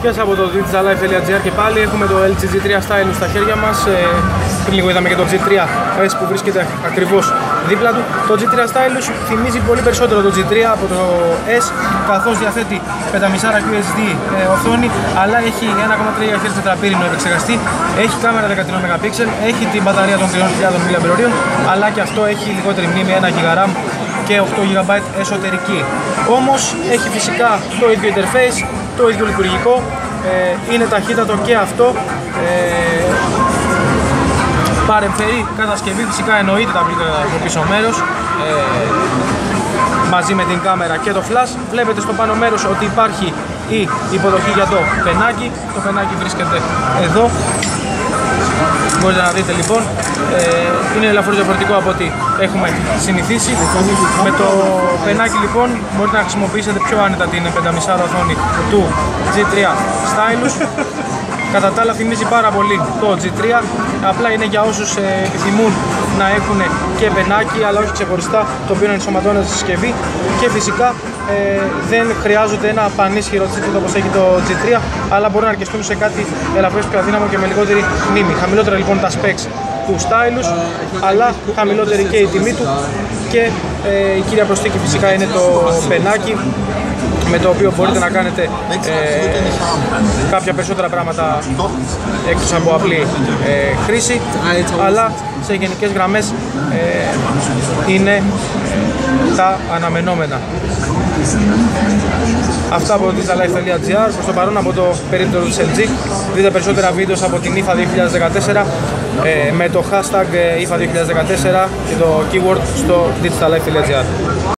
Και από το digitallife.gr και πάλι έχουμε το LG G3 Stylus στα χέρια μας. Πριν λίγο είδαμε και το G3S που βρίσκεται ακριβώς δίπλα του. Το G3 Stylus θυμίζει πολύ περισσότερο το G3 από το S, καθώς διαθέτει 5,5 QHD οθόνη, αλλά έχει 1,3 GHz τετραπύρινο επεξεργαστή, έχει κάμερα 13 MP, έχει την μπαταρία των 3.000 mAh, αλλά και αυτό έχει λιγότερη μνήμη, 1 GB RAM και 8 GB εσωτερική. Όμως έχει φυσικά το ίδιο interface, το ίδιο λειτουργικό, είναι ταχύτατο και αυτό, παρεμφερή κατασκευή, φυσικά εννοείται τα πλήκτρα στο πίσω μέρος, μαζί με την κάμερα και το flash. Βλέπετε στο πάνω μέρος ότι υπάρχει η υποδοχή για το πενάκι, το πενάκι βρίσκεται εδώ. Μπορείτε να δείτε λοιπόν, είναι ελαφρώς διαφορετικό από ό,τι έχουμε συνηθίσει. Με το πενάκι λοιπόν μπορείτε να χρησιμοποιήσετε πιο άνετα την 5,5 οθόνη του G3 Stylus. Κατά τα άλλα θυμίζει πάρα πολύ το G3, απλά είναι για όσους επιθυμούν να έχουν και πενάκι, αλλά όχι ξεχωριστά, το οποίο ενσωματώνεται στη συσκευή, και φυσικά δεν χρειάζονται ένα πανίσχυρο chipset όπως έχει το G3, αλλά μπορούν να αρκεστούν σε κάτι ελαφρώς πιο αδύναμο και με λιγότερη μνήμη. Χαμηλότερα λοιπόν τα specs του Stylus, αλλά χαμηλότερη και η τιμή του, και η κύρια προσθήκη φυσικά είναι το πενάκι, με το οποίο μπορείτε να κάνετε κάποια περισσότερα πράγματα εκτός από απλή χρήση, αλλά σε γενικές γραμμές είναι τα αναμενόμενα. Αυτά από το digitallife.gr. Προς το παρόν από το περίπτερο της LG. Δείτε περισσότερα βίντεο από την IFA 2014 με το hashtag IFA 2014 και το keyword στο digitallife.gr.